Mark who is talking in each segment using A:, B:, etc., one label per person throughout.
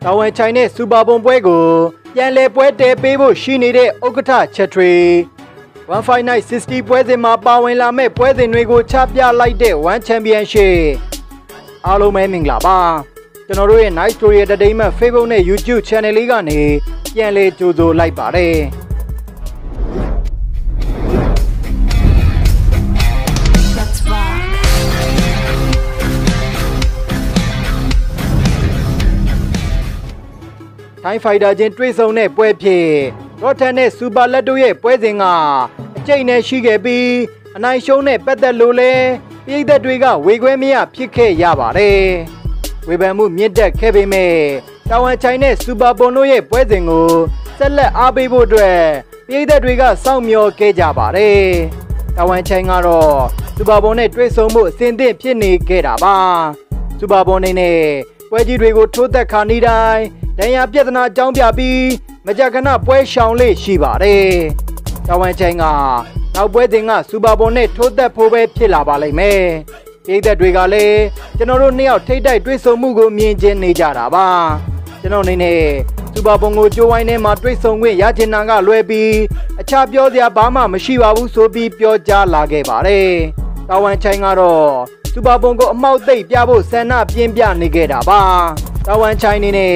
A: တာဝန်ချိုင်တဲ့စူပါဘုံပွဲကိုပြန်လည်ပွဲတည်ပေးဖို့ရှိနေတဲ့ဥက္ကဋ္ဌချက်ထရီ15960ပွဲစဉ်မှာပါဝင်လာမဲ့ပွဲစဉ်တွေကိုချပြလိုက်တဲ့ One Championship အားလုံးပဲမင်္ဂလာပါကျွန်တော်တို့ရဲ့ Nice Story Entertainment Facebook နဲ့ YouTube Channel လေးကနေပြန်လည်ကြိုဆိုလိုက်ပါတယ်ထိုင်းဖိုက်တာချင်းတွေ့ဆုံတဲ့ပွဲဖြစ်ရော့ထန်နဲ့စူပါလက်တို့ရဲ့ပွဲစဉ်ကအကျိတ်နဲ့ရှိခဲ့ပြီးအနိုင်ရှုံးနဲ့ပတ်သက်လို့လဲပြည်သက်တွေကဝေခွဲမရဖြစ်ခဲ့ရပါတယ်ဝေဖန်မှုမြင့်တက်ခဲ့ပေမဲ့တာဝန်ချိုင်နဲ့စူပါဘွန်တို့ရဲ့ပွဲစဉ်ကိုဆက်လက်အားပေးဖို့အတွက်ပြည်သက်တွေကစောင့်မျှော်ခဲ့ကြပါတယ်တာဝန်ချိုင်ကတော့စူပါဘွန်နဲ့တွေ့ဆုံမှုအစဉ်သင့်ဖြစ်နေခဲ့တာပါစူပါဘွန်နဲ့ပွဲကြီးတွေကိုထိုးသက်ခါနေတိုင်းဒဏ်ရာပြဿနာအကြောင်းပြပြီးမကြခဏပွဲရှောင်လေးရှိပါတယ်။တာဝန်ချိုင်ကနောက်ပွဲစဉ်ကစူပါဘွန်နဲ့ထိုးသက်ဖို့ပဲဖြစ်လာပါလိမ့်မယ်။ပြည်သက်တွေကလည်းကျွန်တော်တို့နှစ်ယောက်ထိတ်တိုက်တွေ့ဆုံမှုကိုမြင်ကျင်နေကြတာပါ။ကျွန်တော်အနေနဲ့စူပါဘွန်ကိုကြိုးဝိုင်းထဲမှာတွေ့ဆုံခွင့်ရချင်တာကလွဲပြီးအခြားပြောစရာဘာမှမရှိပါဘူးဆိုပြီးပြောကြားလာခဲ့ပါတယ်။တာဝန်ချိုင်ကတော့စူပါဘွန်ကိုအမှောက်သိပ်ပြဖို့ဆန္ဒပြင်းပြနေခဲ့တာပါ။တာဝန်ချိုင်နေနဲ့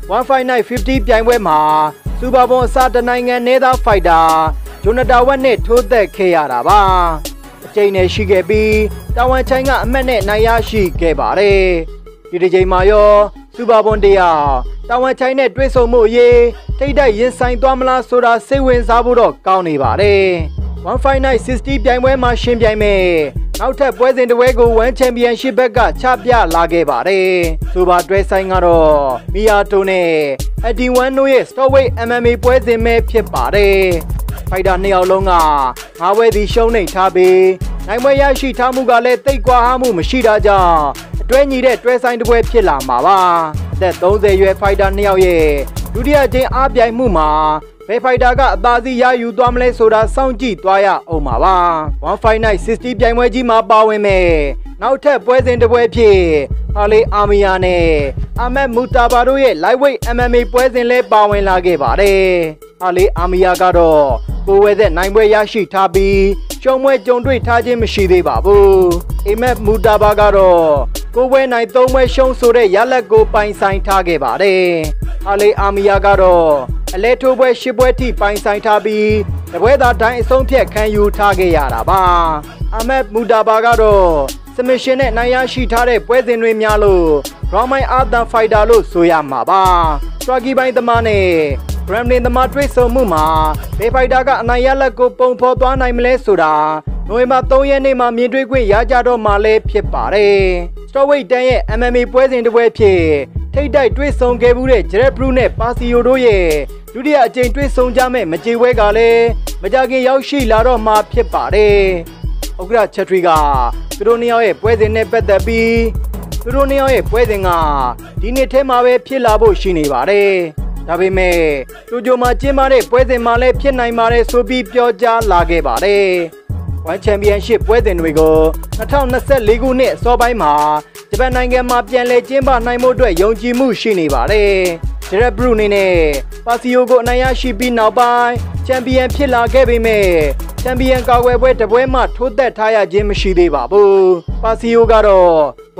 A: 15950ပြိုင်ပွဲမှာစူပါဘွန်အစတနိုင်ငံနေသားဖိုက်တာဂျိုနတာဝက်နဲ့ထိုးသက်ခဲ့ရတာပါအကျိန်နဲ့ရှိခဲ့ပြီးတာဝန်ချိုင်ကအမှတ်နဲ့နိုင်ရရှိခဲ့ပါတယ်ဒီတစ်ချိန်မှာရောစူပါဘွန်တရားတာဝန်ချိုင်နဲ့တွေ့ဆုံမှုအရေးထိတ်တိုက်ရင်ဆိုင်သွားမလားဆိုတာစိတ်ဝင်စားဖို့တော့ကောင်းနေပါတယ်15960ပြိုင်ပွဲမှာရှင်ပြိုင်မဲ့နောက်ထပ်ပွဲစဉ်တစ်ပွဲကို One Championship ဘက်ကချပြလာခဲ့ပါတယ်။ဆိုပါတွဲဆိုင်ကတော့မီယာတိုနဲ့အဒီဝမ်တို့ရဲ့ Strawweight MMA ပွဲစဉ်ပဲဖြစ်ပါတယ်။ဖိုက်တာနှစ်ယောက်လုံးက၅ပွဲစီရှုံးနေထားပြီးနိုင်ပွဲရရှိထားမှုကလည်းတိတ်ကွာမှုမရှိတာကြောင့်အတွဲညီတဲ့တွဲဆိုင်တစ်ပွဲဖြစ်လာမှာပါ။သက်30ရွယ်ဖိုက်တာနှစ်ယောက်ရဲ့ဒုတိယကျင်းအားပြိုင်မှုမှာဘယ်ဖိုက်တာကအသာစီးရယူသွားမလဲဆိုတာစောင့်ကြည့်သွားရအောင်ပါပါ15960ပြိုင်ပွဲကြီးမှာပါဝင်မဲ့နောက်ထပ်ပွဲစဉ်တစ်ပွဲဖြစ်ဟာလီအာမီယာနဲ့အာမက်မူတာဘာတို့ရဲ့ Lightweight MMA ပွဲစဉ်လဲပါဝင်လာခဲ့ပါတယ်ဟာလီအာမီယာကတော့ကိုဝဲသက်နိုင်ပွဲရရှိထားပြီးရှုံးပွဲကြုံတွေ့ထားခြင်းမရှိသေးပါဘူးအာမက်မူတာဘာကတော့ကိုဝဲနိုင်3ပွဲရှုံးဆိုတဲ့ရလဒ်ကိုပိုင်ဆိုင်ထားခဲ့ပါတယ်ဟာလီအာမီယာကတော့အလဲထိုးပွဲ10ပွဲထိပိုင်ဆိုင်ထားပြီးတပွဲသာတိုင်းအဆုံးဖြတ်ခံယူထားခဲ့ရတာပါအာမက်မူတာဘာကတော့စမရှင်နဲ့နိုင်ရရှိထားတဲ့ပွဲစဉ်တွေများလို့ Roman Arthur Fighter လို့ဆိုရမှာပါစထရာဂီပိုင်းသမားနဲ့ဂရမ်လင်သမားတွေ့ဆုံမှုမှာဘေးဖိုက်တာကအနိုင်ရလက်ကိုပုံဖော်သွားနိုင်မလဲဆိုတာနိုဝင်ဘာ3ရက်နေ့မှာမြင်တွေ့ခွင့်ရကြတော့မှလည်းဖြစ်ပါတယ်စတော်ဝိတ်တန်ရဲ့ MMA ပွဲစဉ်တစ်ပွဲဖြစ်ထိတ်တိုက်တွေ့ဆုံခဲ့မှုတဲ့ဂျရက်ဘရူးနဲ့ပါစီယိုတို့ရဲ့ဒုတိယအကြိမ်တွေ့ဆုံကြမဲ့မကြေဝဲကလည်းမကြခင်ရောက်ရှိလာတော့မှဖြစ်ပါတယ်ဥက္ကဋ္ဌချက်ထရီကသူတို့နှစ်ယောက်ရဲ့ပွဲစဉ်နဲ့ပတ်သက်ပြီးသူတို့နှစ်ယောက်ရဲ့ပွဲစဉ်ကဒီနှစ်ထဲမှာပဲဖြစ်လာဖို့ရှိနေပါတယ်ဒါပေမဲ့တိုကျိုမှာကျင်းပတဲ့ပွဲစဉ်မှာလည်းဖြစ်နိုင်ပါတယ်ဆိုပြီးပြောကြားလာခဲ့ပါတယ်One Championship ပွဲစဉ်တွေကို2024ခုနှစ်အစောပိုင်းမှာဂျပန်နိုင်ငံမှာပြန်လည်ကျင်းပနိုင်မှုအတွက်ယုံကြည်မှုရှိနေပါတယ်ဂျရက်ဘရူးနေနဲ့ပါစီယိုကိုအနိုင်ရရှိပြီးနောက်ပိုင်းချန်ပီယံဖြစ်လာခဲ့ပေမဲ့ချန်ပီယံကာကွယ်ပွဲတစ်ပွဲမှထိုးသက်ထားရခြင်းမရှိသေးပါဘူးပါစီယိုကတော့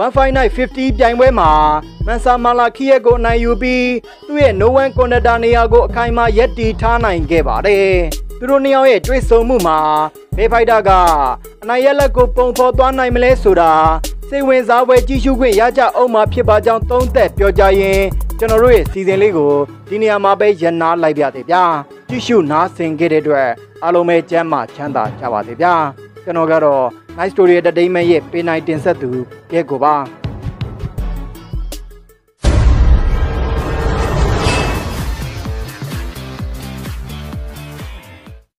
A: 15950ပြိုင်ပွဲမှာမန်ဆာမာလာခီယက်ကိုအနိုင်ယူပြီးသူ့ရဲ့ No One Contender နေရာကိုအခိုင်အမာရပ်တည်ထားနိုင်ခဲ့ပါတယ်သူတို့နှစ်ယောက်ရဲ့တွေ့ဆုံမှုမှာဘေးဖိုက်တာကအနိုင်ရလက်ကိုပုံဖော်သွားနိုင်မလဲဆိုတာစိတ်ဝင်စားပွဲကြည့်ရှုခွင့်ရကြအောင်မှာဖြစ်ပါကြောင်းသုံးသပ်ပြောကြားရင်းကျွန်တော်တို့ရဲ့စီစဉ်လေးကိုဒီနေရာမှာပဲရန်နာလိုက်ပါသေးဗျာကြည့်ရှုနားဆင်ခဲ့တဲ့အတွက်အားလုံးပဲကျမ်းမာချမ်းသာကြပါစေဗျာကျွန်တော်ကတော့ Nice Story Entertainment ရဲ့ပေးနိုင်တင်ဆက်သူရဲကိုပါ